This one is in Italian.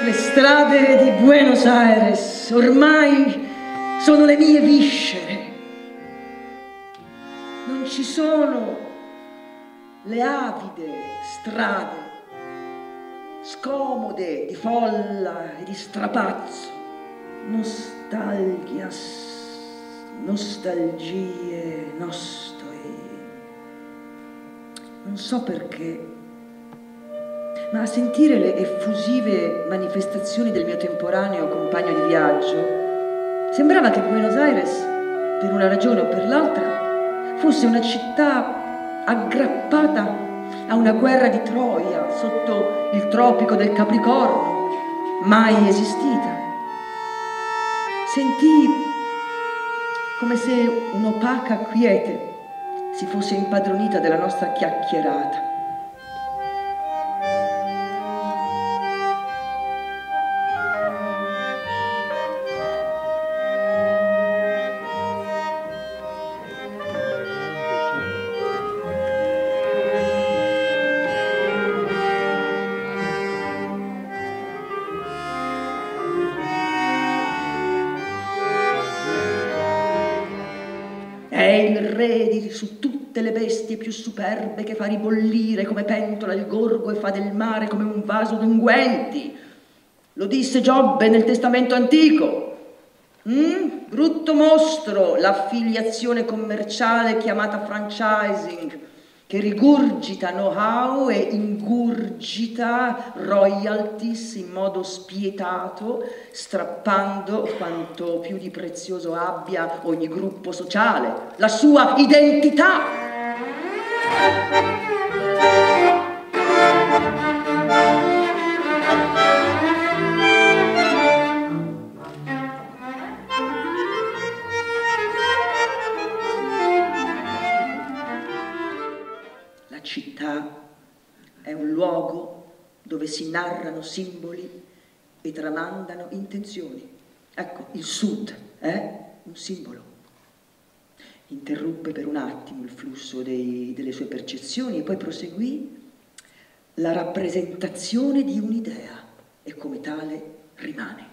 Le strade di Buenos Aires ormai sono le mie viscere. Non ci sono le avide strade, scomode di folla e di strapazzo, nostalgie, nostoi. Non so perché, ma a sentire le effusive manifestazioni del mio temporaneo compagno di viaggio, sembrava che Buenos Aires, per una ragione o per l'altra, fosse una città aggrappata a una guerra di Troia sotto il tropico del Capricorno, mai esistita. Sentii come se un'opaca quiete si fosse impadronita della nostra chiacchierata. È il re su tutte le bestie più superbe, che fa ribollire come pentola il gorgo e fa del mare come un vaso d'unguenti. Lo disse Giobbe nel Testamento antico. Brutto mostro, l'affiliazione commerciale chiamata franchising, che rigurgita know-how e ingurgita royalties in modo spietato, strappando quanto più di prezioso abbia ogni gruppo sociale, la sua identità. La città è un luogo dove si narrano simboli e tramandano intenzioni. Ecco, il Sud è un simbolo. Interruppe per un attimo il flusso delle sue percezioni e poi proseguì: la rappresentazione di un'idea e come tale rimane.